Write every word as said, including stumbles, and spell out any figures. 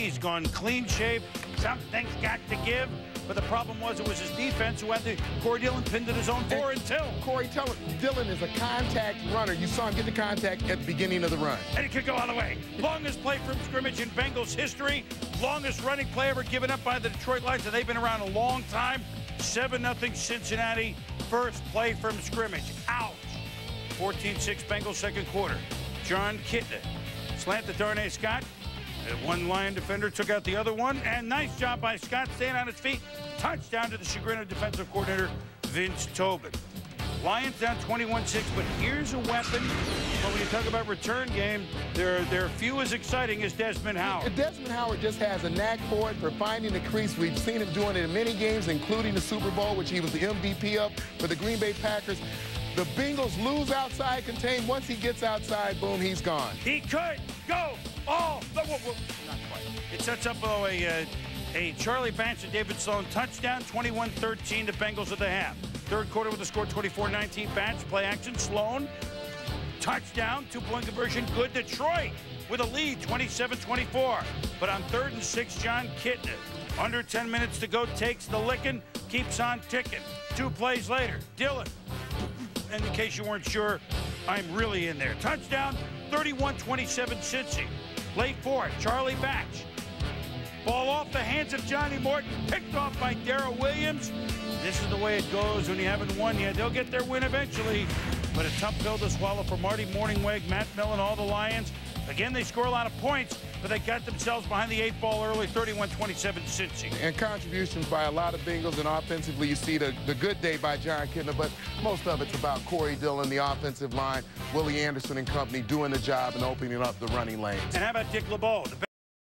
He's gone clean shape. Something's got to give. But the problem was it was his defense who had the Corey Dillon pinned in his own four until. Corey Dillon is a contact runner. You saw him get the contact at the beginning of the run. And he could go all the way. Longest play from scrimmage in Bengals history. Longest running play ever given up by the Detroit Lions, and they've been around a long time. seven nothing Cincinnati. First play from scrimmage. Ouch. fourteen six Bengals second quarter. John Kitna slant to Darnay Scott. One Lion defender took out the other one, and nice job by Scott staying on his feet. Touchdown to the chagrin of defensive coordinator Vince Tobin. Lions down twenty-one six, but here's a weapon. But when you talk about return game, they're, they're few as exciting as Desmond Howard. Desmond Howard just has a knack for it, for finding the crease. We've seen him doing it in many games, including the Super Bowl, which he was the M V P of for the Green Bay Packers. The Bengals lose outside contain. Once he gets outside, boom, he's gone. He could go all the way. Not quite. It sets up oh, a, uh, a Charlie Batch and David Sloan touchdown, twenty-one thirteen to Bengals at the half. Third quarter with the score twenty-four nineteen. Batch, play action, Sloan. Touchdown, two-point conversion, good. Detroit with a lead, twenty-seven twenty-four. But on third and six, John Kitna, under ten minutes to go, takes the licking, keeps on ticking. Two plays later, Dillon. And in case you weren't sure, I'm really in there. Touchdown, thirty-one twenty-seven Cincy. Late for it, Charlie Batch. Ball off the hands of Johnny Morton, picked off by Darrell Williams. This is the way it goes when you haven't won yet. They'll get their win eventually, but a tough pill to swallow for Marty Morningweg, Matt Millen, all the Lions. Again, they score a lot of points, but they got themselves behind the eight ball early, thirty-one twenty-seven Cincy. And contributions by a lot of Bengals, and offensively you see the, the good day by John Kitna, but most of it's about Corey Dillon, the offensive line, Willie Anderson and company doing the job and opening up the running lanes. And how about Dick LeBeau?